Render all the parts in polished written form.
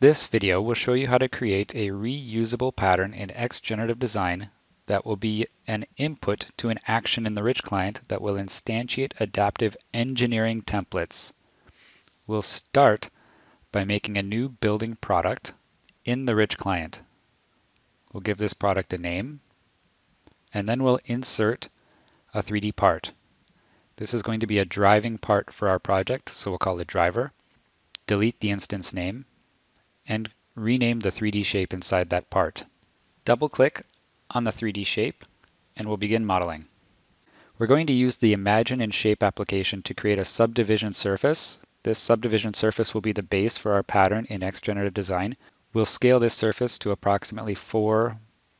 This video will show you how to create a reusable pattern in xGenerative design that will be an input to an action in the rich client that will instantiate adaptive engineering templates. We'll start by making a new building product in the rich client. We'll give this product a name, and then we'll insert a 3D part. This is going to be a driving part for our project, so we'll call it driver. Delete the instance name, and rename the 3D shape inside that part. Double-click on the 3D shape, and we'll begin modeling. We're going to use the Imagine and Shape application to create a subdivision surface. This subdivision surface will be the base for our pattern in xGenerative design. We'll scale this surface to approximately 4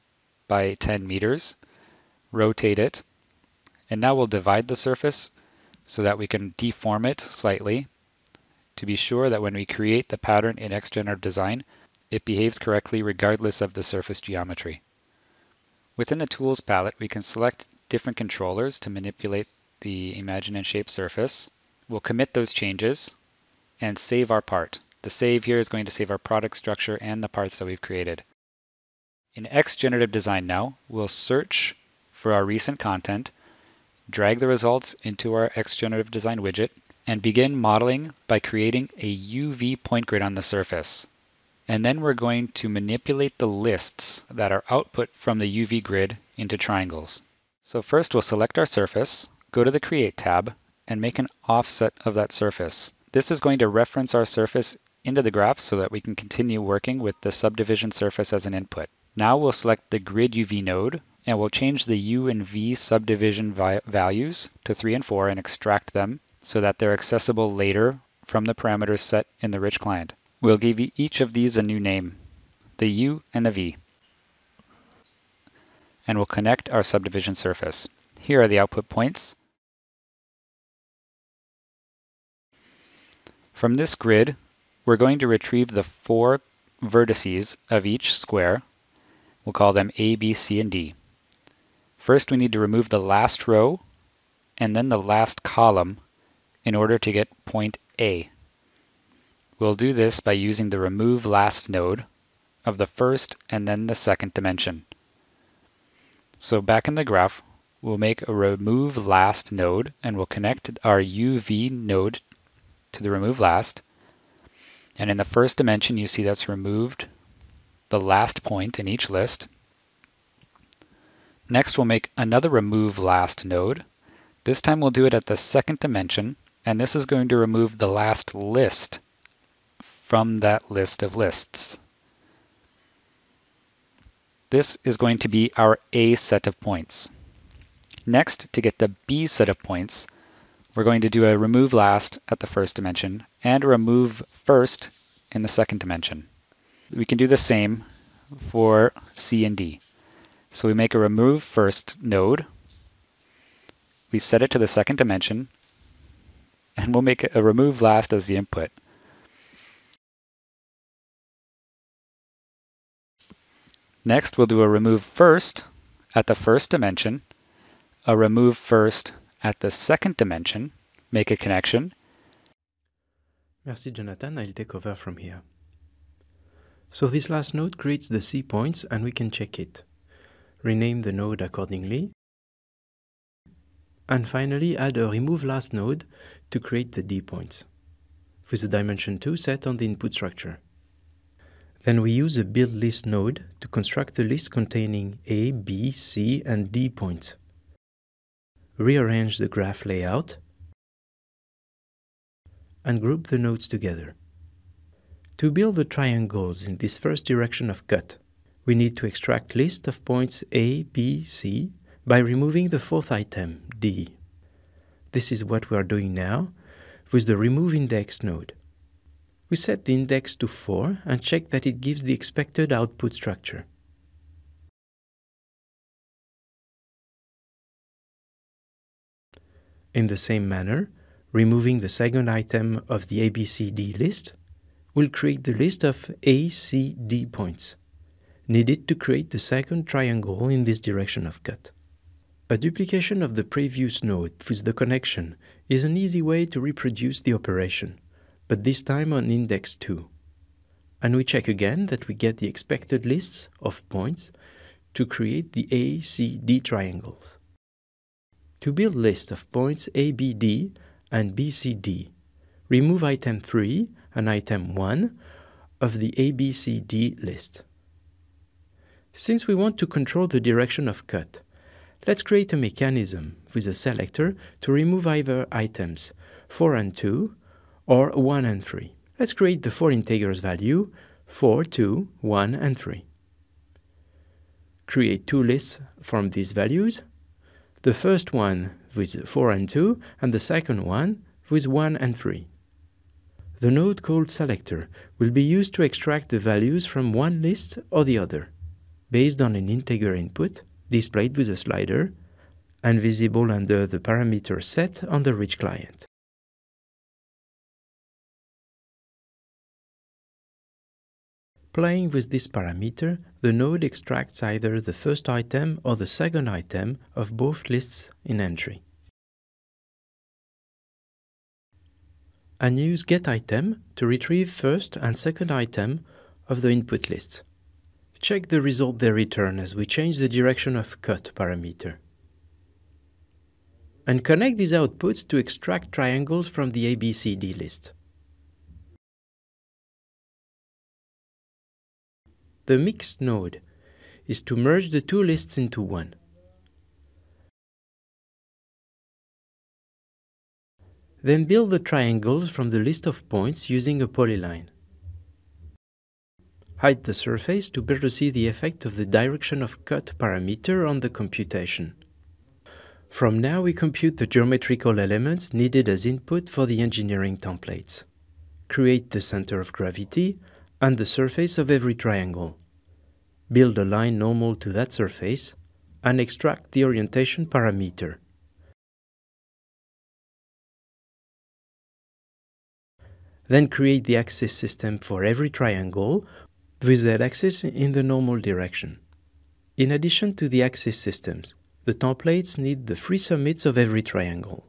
by 10 meters, rotate it, and now we'll divide the surface so that we can deform it slightly to be sure that when we create the pattern in xGenerative design, it behaves correctly regardless of the surface geometry. Within the Tools palette, we can select different controllers to manipulate the Imagine and Shape surface. We'll commit those changes and save our part. The save here is going to save our product structure and the parts that we've created. In xGenerative design now, we'll search for our recent content, drag the results into our xGenerative design widget, and begin modeling by creating a UV point grid on the surface. And then we're going to manipulate the lists that are output from the UV grid into triangles. So first we'll select our surface, go to the Create tab, and make an offset of that surface. This is going to reference our surface into the graph so that we can continue working with the subdivision surface as an input. Now we'll select the Grid UV node, and we'll change the U and V subdivision values to 3 and 4 and extract them so that they're accessible later from the parameters set in the rich client. We'll give each of these a new name, the U and the V. And we'll connect our subdivision surface. Here are the output points. From this grid, we're going to retrieve the 4 vertices of each square. We'll call them A, B, C, and D. First, we need to remove the last row and then the last column in order to get point A. We'll do this by using the Remove Last node of the first and then the second dimension. So back in the graph, we'll make a Remove Last node, and we'll connect our UV node to the Remove Last. And in the first dimension, you see that's removed the last point in each list. Next, we'll make another Remove Last node. This time we'll do it at the second dimension, and this is going to remove the last list from that list of lists. This is going to be our A set of points. Next, to get the B set of points, we're going to do a Remove Last at the first dimension and a Remove First in the second dimension. We can do the same for C and D. So we make a Remove First node, we set it to the second dimension, and we'll make a Remove Last as the input. Next, we'll do a Remove First at the first dimension, a Remove First at the second dimension, make a connection. Merci, Jonathan. I'll take over from here. So this last node creates the C points, and we can check it. Rename the node accordingly. And finally, add a Remove Last node to create the D points, with the dimension 2 set on the input structure. Then we use a Build List node to construct a list containing A, B, C, and D points. Rearrange the graph layout and group the nodes together. To build the triangles in this first direction of cut, we need to extract list of points A, B, C by removing the 4th item, D. This is what we are doing now with the Remove Index node. We set the index to 4 and check that it gives the expected output structure. In the same manner, removing the second item of the ABCD list will create the list of ACD points, needed to create the second triangle in this direction of cut. A duplication of the previous node with the connection is an easy way to reproduce the operation, but this time on index 2. And we check again that we get the expected lists of points to create the ACD triangles. To build list of points ABD and BCD, remove item 3 and item 1 of the ABCD list. Since we want to control the direction of cut, let's create a mechanism with a selector to remove either items 4 and 2 or 1 and 3. Let's create the 4 integers value 4, 2, 1, and 3. Create two lists from these values, the first one with 4 and 2 and the second one with 1 and 3. The node called selector will be used to extract the values from one list or the other, based on an integer input displayed with a slider and visible under the parameter set on the rich client. Playing with this parameter, the node extracts either the first item or the second item of both lists in entry. And use getItem to retrieve first and second item of the input list. Check the result they return as we change the direction of cut parameter. And connect these outputs to extract triangles from the ABCD list. The mixed node is to merge the two lists into one. Then build the triangles from the list of points using a polyline. Hide the surface to better see the effect of the direction of cut parameter on the computation. From now we compute the geometrical elements needed as input for the engineering templates. Create the center of gravity and the surface of every triangle. Build a line normal to that surface and extract the orientation parameter. Then create the axis system for every triangle with z-axis in the normal direction. In addition to the axis systems, the templates need the free summits of every triangle.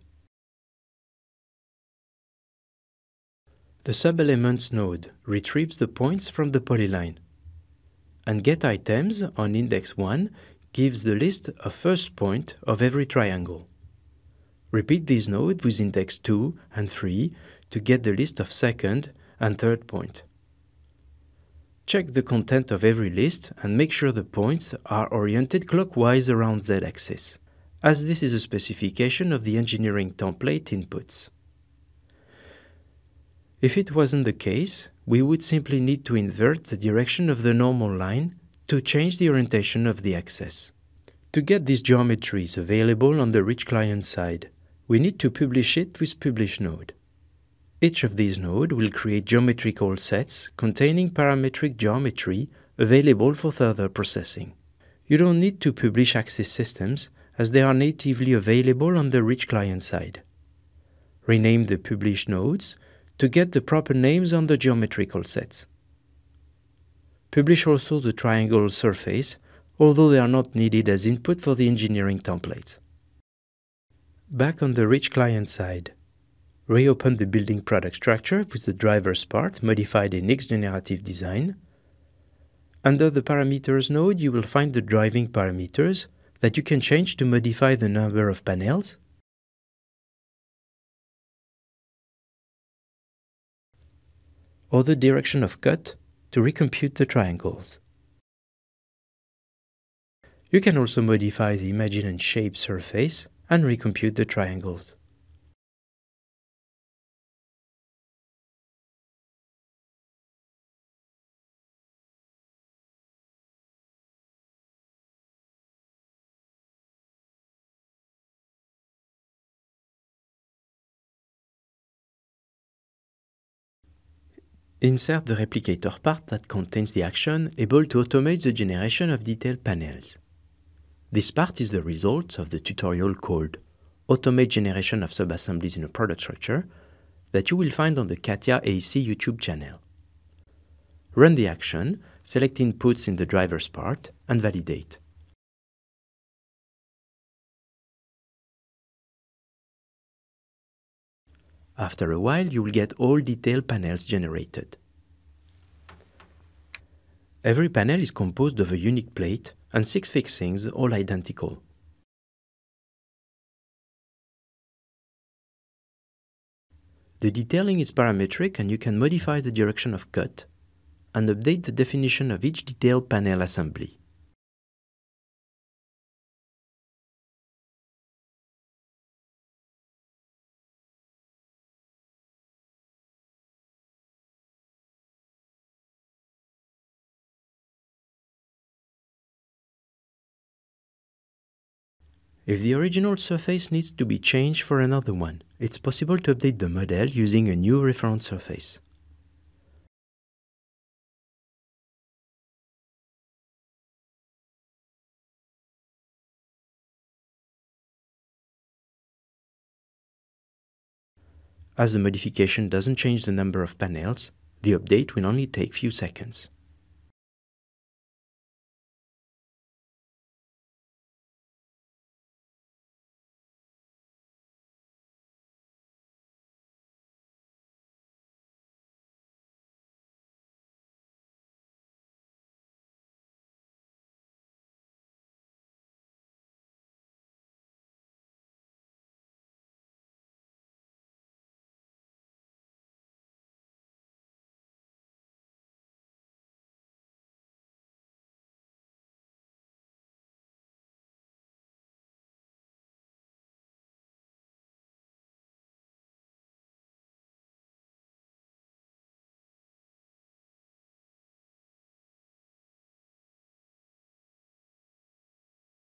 The subelements node retrieves the points from the polyline. And getItems on index 1 gives the list of first point of every triangle. Repeat this node with index 2 and 3 to get the list of second and third point. Check the content of every list and make sure the points are oriented clockwise around z-axis, as this is a specification of the engineering template inputs. If it wasn't the case, we would simply need to invert the direction of the normal line to change the orientation of the axis. To get these geometries available on the rich client side, we need to publish it with publish node. Each of these nodes will create geometrical sets containing parametric geometry available for further processing. You don't need to publish axis systems as they are natively available on the rich client side. Rename the published nodes to get the proper names on the geometrical sets. Publish also the triangle surface, although they are not needed as input for the engineering templates. Back on the rich client side, reopen the building product structure with the drivers part modified in xGenerative design. Under the parameters node, you will find the driving parameters that you can change to modify the number of panels, or the direction of cut to recompute the triangles. You can also modify the imagine and shape surface and recompute the triangles. Insert the replicator part that contains the action able to automate the generation of detailed panels. This part is the result of the tutorial called Automate Generation of Subassemblies in a Product Structure that you will find on the CATIA AC YouTube channel. Run the action, select inputs in the drivers part, and validate. After a while, you will get all detailed panels generated. Every panel is composed of a unique plate and 6 fixings, all identical. The detailing is parametric and you can modify the direction of cut and update the definition of each detailed panel assembly. If the original surface needs to be changed for another one, it's possible to update the model using a new reference surface. As the modification doesn't change the number of panels, the update will only take few seconds.